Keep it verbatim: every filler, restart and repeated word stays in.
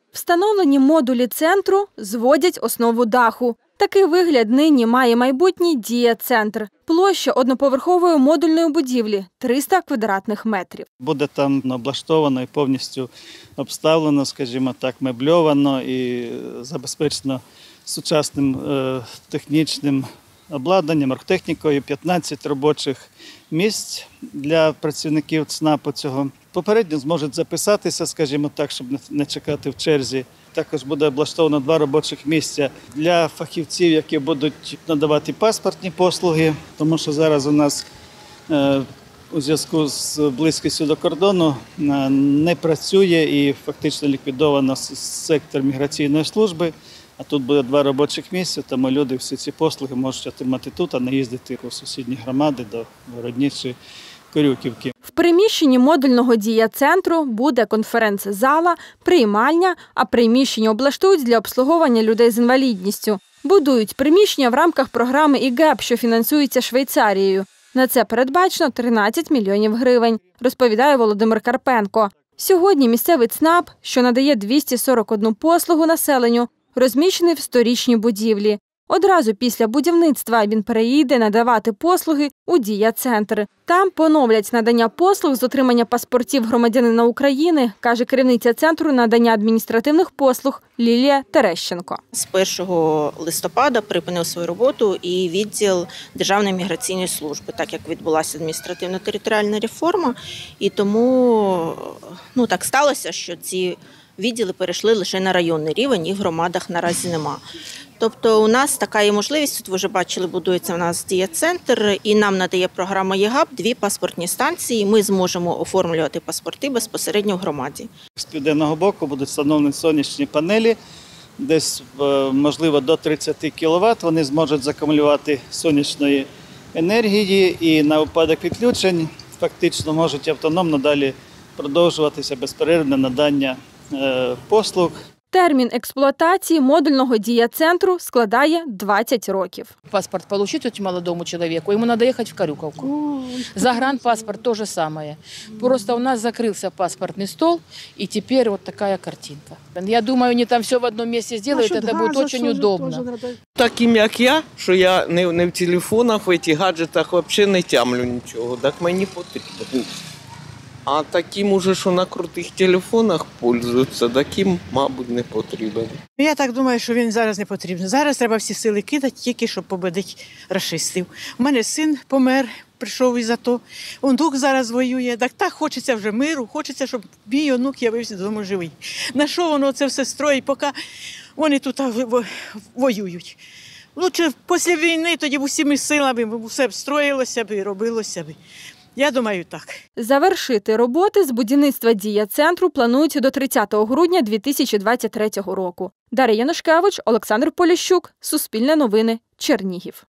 Встановлені модулі центру зводять основу даху. Такий вигляд нині має майбутній «Дія-центр». Площа одноповерхової модульної будівлі – триста квадратних метрів. Буде там облаштовано і повністю обставлено, скажімо так, мебльовано і забезпечено сучасним е, технічним обладнанням, оргтехнікою, п'ятнадцять робочих місць для працівників ЦНАПу цього. Попередньо зможуть записатися, скажімо так, щоб не чекати в черзі. Також буде облаштовано два робочих місця для фахівців, які будуть надавати паспортні послуги, тому що зараз у нас е, у зв'язку з близькістю до кордону е, не працює і фактично ліквідовано сектор міграційної служби. А тут буде два робочих місця, тому люди всі ці послуги можуть отримати тут, а не їздити у сусідні громади до Городнічі, Корюківки. В приміщенні модульного «Дія-центру» буде конференц-зала, приймальня, а приміщення облаштують для обслуговування людей з інвалідністю. Будують приміщення в рамках програми і ге е пе, що фінансується Швейцарією. На це передбачено тринадцять мільйонів гривень, розповідає Володимир Карпенко. Сьогодні місцевий ЦНАП, що надає двісті сорок одну послугу населенню, розміщений в сторічній будівлі. Одразу після будівництва він переїде надавати послуги у «Дія-центр». Там поновлять надання послуг з отримання паспортів громадянина України, каже керівниця Центру надання адміністративних послуг Лілія Терещенко. З першого листопада припинив свою роботу і відділ Державної міграційної служби, так як відбулася адміністративно-територіальна реформа. І тому ну, так сталося, що ці відділи перейшли лише на районний рівень, і в громадах наразі нема. Тобто у нас така є можливість, тут ви вже бачили, будується у нас «Дія-центр», і нам надає програма є ге е пе дві паспортні станції, ми зможемо оформлювати паспорти безпосередньо в громаді. З південного боку будуть встановлені сонячні панелі, десь, можливо, до тридцять кіловат, вони зможуть закумулювати сонячної енергії і на випадок відключень фактично можуть автономно далі продовжуватися безперервне надання послуг. Термін експлуатації модульного «Дія-центру» складає двадцять років. Паспорт получить очень молодому человеку, ему надо ехать в Корюковку. Загранпаспорт то же самое. Просто у нас закрылся паспортный стол, и теперь вот такая картинка. Я думаю, они там все в одном месте сделают, это будет очень удобно. Таким, як я, що я не, не в телефонах, в цих гаджетах взагалі не тямлю нічого, так мені потрібно. А таким уже, що на крутих телефонах пользуються, таким, мабуть, не потрібен. Я так думаю, що він зараз не потрібен. Зараз треба всі сили кидати, тільки щоб победити рашистів. У мене син помер, прийшов із АТО, онук зараз воює. Так так хочеться вже миру, хочеться, щоб мій онук явився додому живий. На що воно це все строїть, поки вони тут воюють? Лучше після війни тоді усіми силами все б строїлося б і робилося б. Я думаю, так. Завершити роботи з будівництва «Дія-центру» планують до тридцятого грудня дві тисячі двадцять третього року. Дар'я Янушкевич, Олександр Поліщук, Суспільне новини, Чернігів.